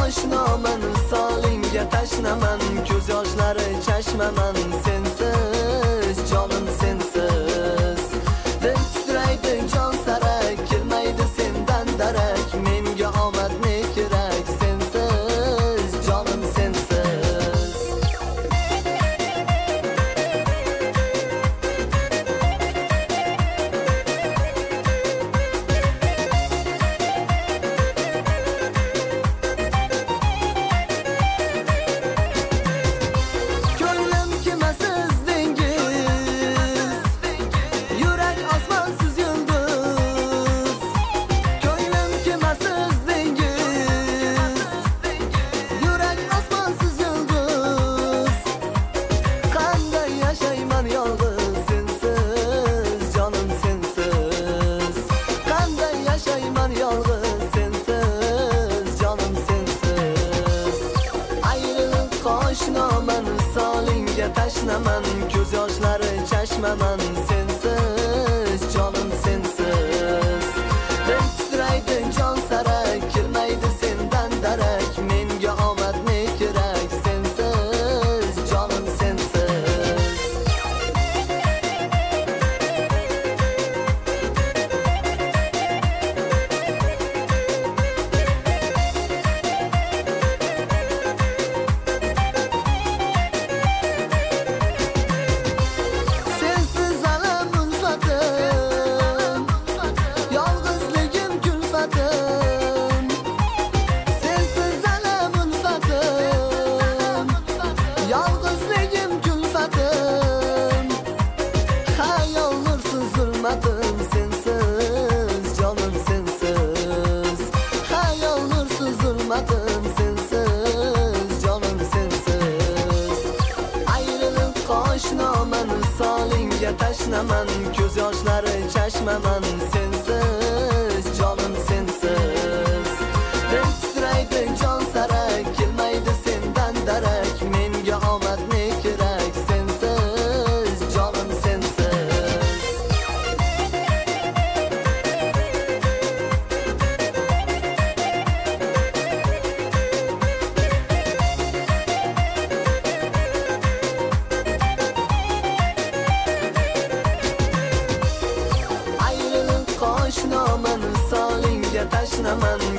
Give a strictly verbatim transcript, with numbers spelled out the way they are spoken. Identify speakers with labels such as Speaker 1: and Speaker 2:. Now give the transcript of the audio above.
Speaker 1: oshnoman, solingga tashnaman, ko'z yoshlari chashmaman, sensiz jonim sensiz. Dil titraydi jon sara, kelmaydi sendan darak, menga omad ne kerak, sensiz jonim sensiz. Ko'nglim kimasiz dengiz, yurak osmonsiz yulduz. Ko'nglim kimasiz dengiz, yurak osmonsiz yulduz. Qanday yashayman yolg'iz, sensiz jonim sensiz. Qanday yashayman yolg'iz, sensiz jonim sensiz. Ayriliq qo'shnoman, solingga tashnaman, ko'z yoshlari chashmaman, sensiz jonim sensiz. Dil titraydi jon sara, kelmaydi sendan darak, menga omad ne kerak, sensiz jonim sensiz. Sensiz alam ulfatim, yolg'izligim kulfatim. Sensiz alam ulfatim, yolg'izligim kulfatim. Xayol nursiz zulmatim, sensiz jonim sensiz. Xayol nursiz zulmatim, sensiz jonim sensiz. Ayriliq qo'shnoman, solingga tashnaman, ko'z yoshlari chashmaman, sensiz jonim sensiz. Dil titraydi jon sara, kelmaydi sendan darak, menga omad ne kerak, sensiz jonim sensiz. Ayriliq qo'shnoman, solingga tashnaman,